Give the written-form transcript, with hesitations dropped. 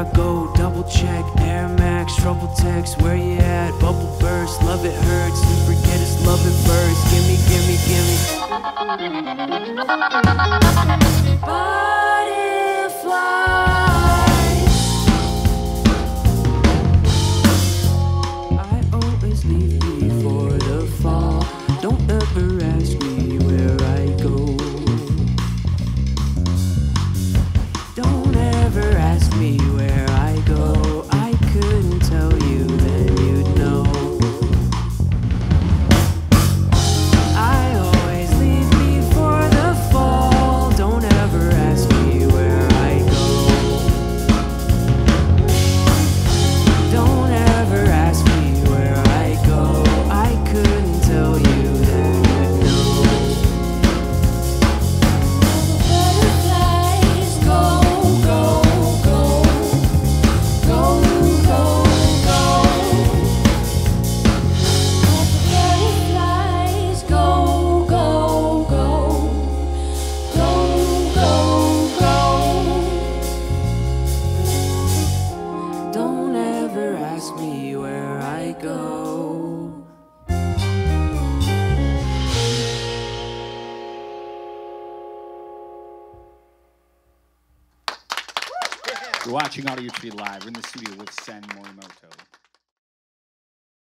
I go, double check, Air Max, trouble text, where you at? Bubble burst, love it hurts, you forget it's love at first. Gimme, gimme, gimme. Butterflies. I always leave before the fall. Don't ever ask me where I go. Don't ever ask me where I go. I couldn't tell you, then you'd know. I always leave before the fall. Don't ever ask me where I go. Don't ever ask me where I go. I couldn't tell you, then you'd know. Butterflies go, go, go, go, go, go. Butterflies go, go, go, go, go, go. Don't ever ask me where I go. You're watching Audiotree Live. We're in the studio with Sen Morimoto.